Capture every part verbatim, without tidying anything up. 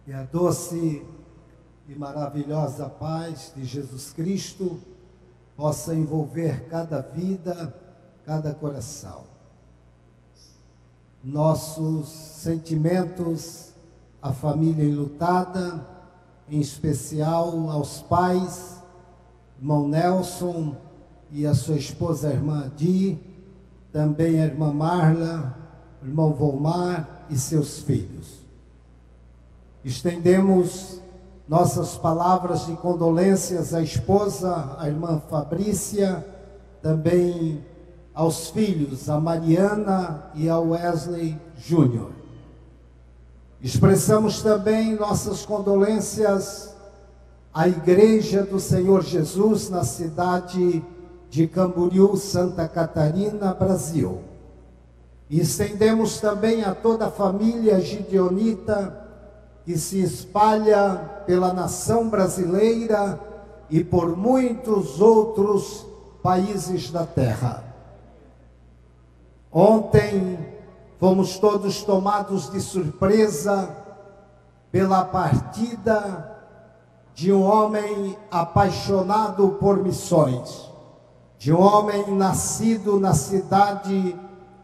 E a doce e maravilhosa paz de Jesus Cristo possa envolver cada vida, cada coração. Nossos sentimentos à família enlutada, em especial aos pais, irmão Nelson e a sua esposa, a irmã Di, também a irmã Marla, o irmão Volmar e seus filhos. Estendemos nossas palavras de condolências à esposa, à irmã Fabrícia, também aos filhos, a Mariana e ao Wesley Júnior. Expressamos também nossas condolências à Igreja do Senhor Jesus na cidade de Camboriú, Santa Catarina, Brasil. E estendemos também a toda a família gideonita que se espalha pela nação brasileira e por muitos outros países da terra. Ontem fomos todos tomados de surpresa pela partida de um homem apaixonado por missões, de um homem nascido na cidade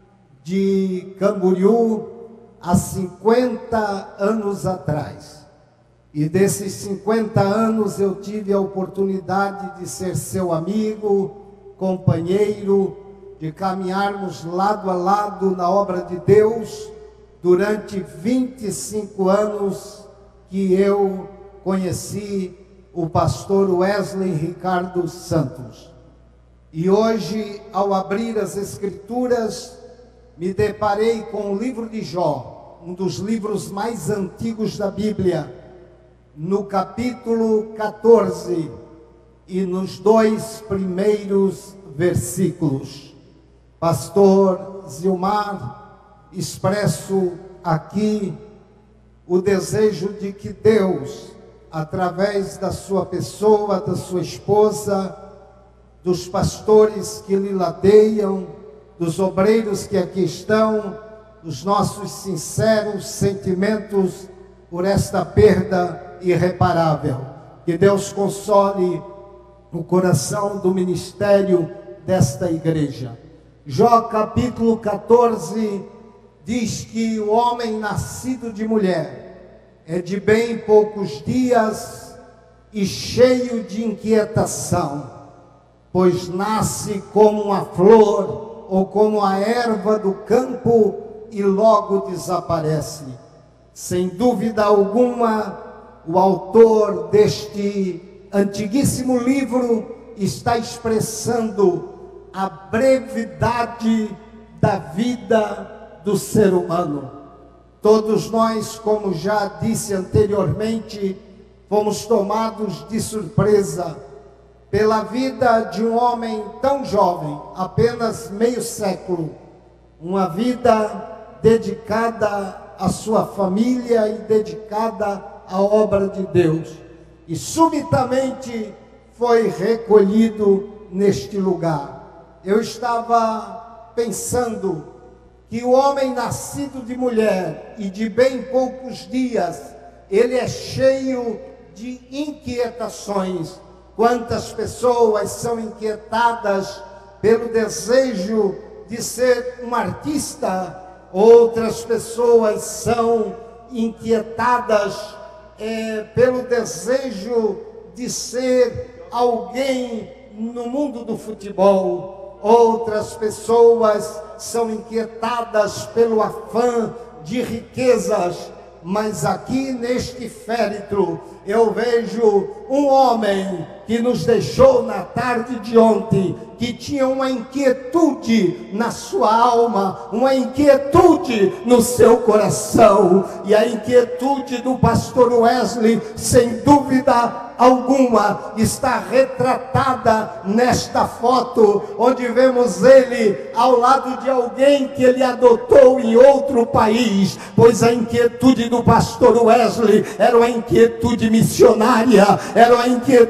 de Camboriú há cinquenta anos atrás. E desses cinquenta anos eu tive a oportunidade de ser seu amigo, companheiro, de caminharmos lado a lado na obra de Deus durante vinte e cinco anos que eu conheci o pastor Wesley Ricardo Santos. E hoje, ao abrir as Escrituras, me deparei com o livro de Jó, um dos livros mais antigos da Bíblia, no capítulo quatorze e nos dois primeiros versículos. Pastor Zilmar, expresso aqui o desejo de que Deus, através da sua pessoa, da sua esposa, dos pastores que lhe ladeiam, dos obreiros que aqui estão, os nossos sinceros sentimentos por esta perda irreparável. Que Deus console o coração do ministério desta igreja. Jó capítulo quatorze diz que o homem nascido de mulher é de bem poucos dias e cheio de inquietação, pois nasce como uma flor ou como a erva do campo e logo desaparece. Sem dúvida alguma, o autor deste antiguíssimo livro está expressando a brevidade da vida do ser humano. Todos nós, como já disse anteriormente, fomos tomados de surpresa pela vida de um homem tão jovem, apenas meio século, uma vida dedicada à sua família e dedicada à obra de Deus, e subitamente foi recolhido neste lugar. Eu estava pensando que o homem nascido de mulher e de bem poucos dias, ele é cheio de inquietações. Quantas pessoas são inquietadas pelo desejo de ser um artista, outras pessoas são inquietadas é, pelo desejo de ser alguém no mundo do futebol. Outras pessoas são inquietadas pelo afã de riquezas, mas aqui neste féretro eu vejo um homem que nos deixou na tarde de ontem, que tinha uma inquietude na sua alma, uma inquietude no seu coração, e a inquietude do pastor Wesley, sem dúvida alguma, está retratada nesta foto, onde vemos ele ao lado de alguém que ele adotou em outro país, pois a inquietude do pastor Wesley era uma inquietude missionária, era uma inquietude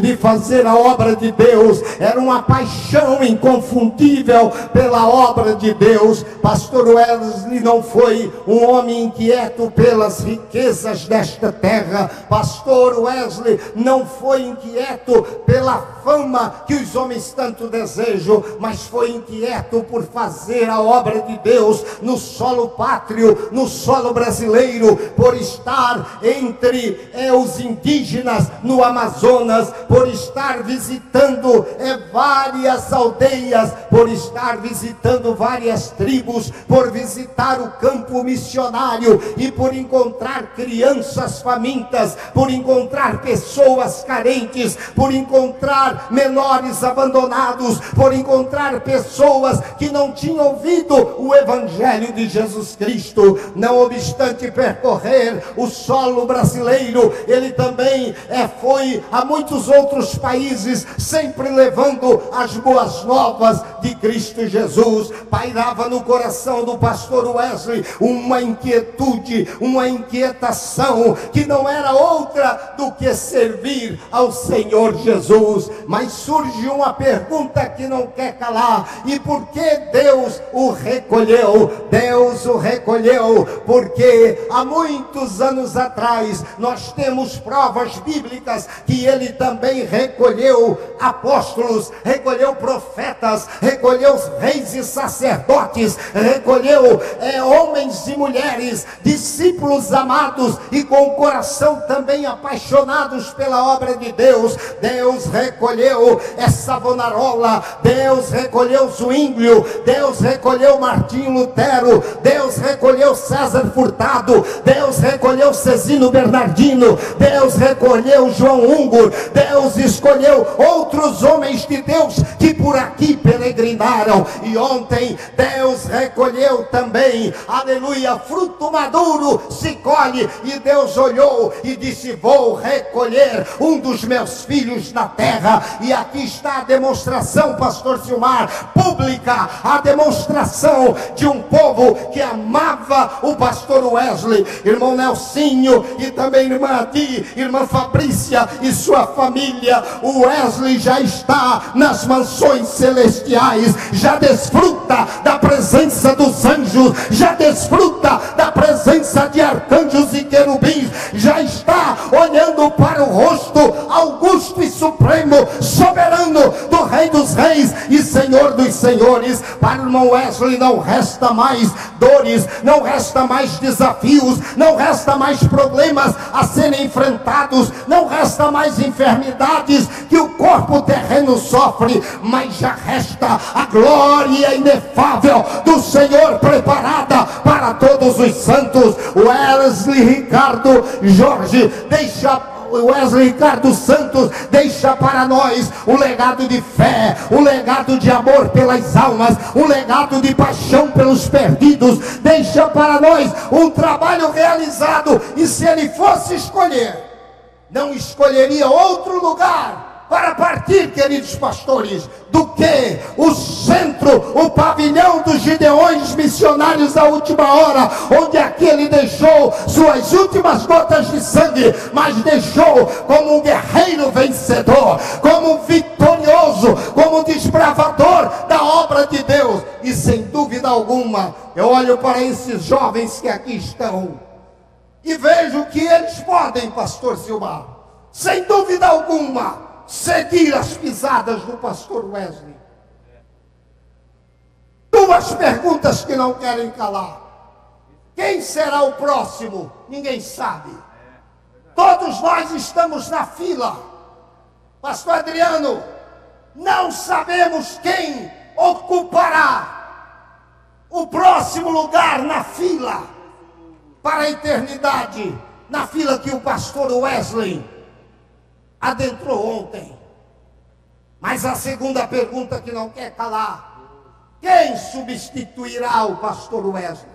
de fazer a obra de Deus, era uma paixão inconfundível pela obra de Deus. Pastor Wesley não foi um homem inquieto pelas riquezas desta terra. Pastor Wesley não foi inquieto pela fama que os homens tanto desejam, mas foi inquieto por fazer a obra de Deus no solo pátrio, no solo brasileiro, por estar entre é, os indígenas no Amazonas, por estar visitando é, várias aldeias, por estar visitando várias tribos, por visitar o campo missionário e por encontrar crianças famintas, por encontrar pessoas carentes, por encontrar menores abandonados, por encontrar pessoas que não tinham ouvido o Evangelho de Jesus Cristo. Não obstante percorrer o solo brasileiro, ele também é, foi a muitos outros países, sempre levando as boas novas de Cristo Jesus. Pairava no coração do pastor Wesley uma inquietude, uma inquietação que não era outra do que servir ao Senhor Jesus. Mas surge uma pergunta que não quer calar: e por que Deus o recolheu? Deus o recolheu porque há muitos anos atrás nós temos provas bíblicas que ele também recolheu apóstolos, recolheu profetas, recolheu reis e sacerdotes, recolheu é, homens e mulheres, discípulos amados e com o coração também apaixonados pela obra de Deus. Deus recolheu essa Savonarola, Deus recolheu Zwinglio, Deus recolheu Martinho Lutero, Deus recolheu César Furtado, Deus recolheu Cezino Bernardino, Deus recolheu João Ungur, Deus escolheu outros homens de Deus que por aqui peregrinaram. E ontem Deus recolheu também, aleluia, fruto maduro se colhe, e Deus olhou e disse: vou recolher um dos meus filhos na terra. E aqui está a demonstração, pastor Silmar, pública, a demonstração de um povo que amava o pastor Wesley. Irmão Nelsinho e também irmã Adi, irmã Fabrícia e sua família, o Wesley já está nas mansões celestiais, já desfruta da presença dos anjos, já desfruta da presença de arcanjos e querubins, já está olhando para o rosto augusto e supremo, soberano do Rei dos Reis e Senhor dos Senhores. Para o irmão Wesley não resta mais dores, não resta mais desafios, não resta mais problemas a serem enfrentados, não resta mais enfermidades que o corpo terreno sofre, mas já resta a glória inefável do Senhor preparada para todos os santos. Wesley Ricardo Jorge deixa Wesley Ricardo Santos deixa para nós um legado de fé, um legado de amor pelas almas, um legado de paixão pelos perdidos, deixa para nós um trabalho realizado. E se ele fosse escolher, não escolheria outro lugar para partir, queridos pastores, do que o centro, o pavilhão dos Gideões missionários da última hora, onde aqui ele deixou suas últimas gotas de sangue, mas deixou como um guerreiro vencedor, como um vitorioso, como um desbravador da obra de Deus. E sem dúvida alguma, eu olho para esses jovens que aqui estão e vejo que eles podem, pastor Silmar, sem dúvida alguma, seguir as pisadas do pastor Wesley. Duas perguntas que não querem calar: quem será o próximo? Ninguém sabe. Todos nós estamos na fila. Pastor Adriano, não sabemos quem ocupará o próximo lugar na fila para a eternidade, na fila que o pastor Wesley adentrou ontem. Mas a segunda pergunta que não quer calar: quem substituirá o pastor Wesley?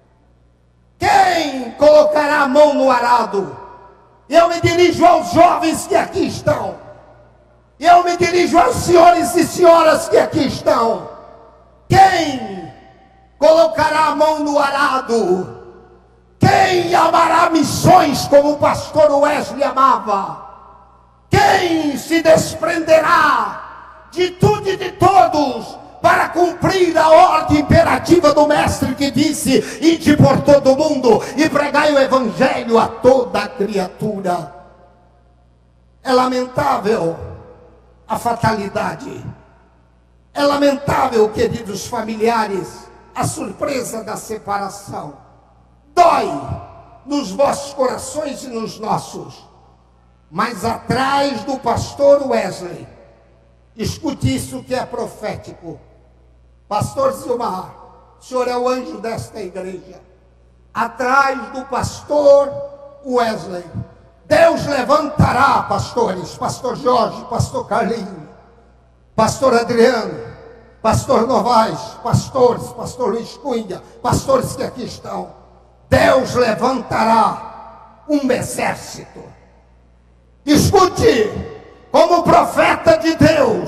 Quem colocará a mão no arado? Eu me dirijo aos jovens que aqui estão, eu me dirijo aos senhores e senhoras que aqui estão. Quem colocará a mão no arado? Quem amará missões como o pastor Wesley amava? Quem Quem se desprenderá de tudo e de todos para cumprir a ordem imperativa do Mestre que disse: ide por todo o mundo e pregai o Evangelho a toda criatura? É lamentável a fatalidade. É lamentável, queridos familiares, a surpresa da separação. Dói nos vossos corações e nos nossos. Mas atrás do pastor Wesley, escute isso que é profético. Pastor Zilmar, o senhor é o anjo desta igreja. Atrás do pastor Wesley, Deus levantará pastores, pastor Jorge, pastor Carlinhos, pastor Adriano, pastor Novaes, pastores, pastor Luiz Cunha, pastores que aqui estão. Deus levantará um exército. Escute, como profeta de Deus,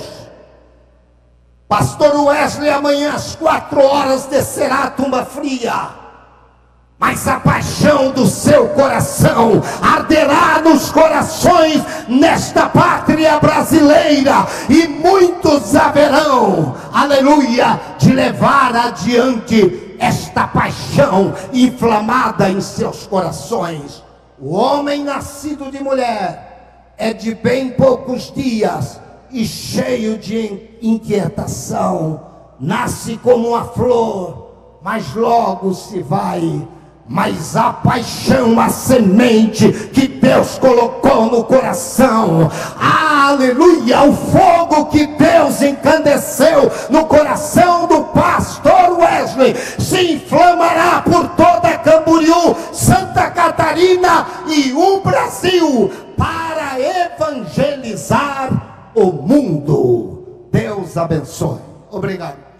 pastor Wesley amanhã às quatro horas descerá a tumba fria, mas a paixão do seu coração arderá nos corações nesta pátria brasileira, e muitos haverão, aleluia, de levar adiante esta paixão inflamada em seus corações. O homem nascido de mulher é de bem poucos dias e cheio de inquietação. Nasce como uma flor, mas logo se vai. Mas a paixão, a semente que Deus colocou no coração, aleluia, o fogo que Deus encandeceu no coração do pastor Wesley, se inflamará por toda Camboriú, Santa Catarina e o Brasil, para evangelizar o mundo. Deus abençoe. Obrigado.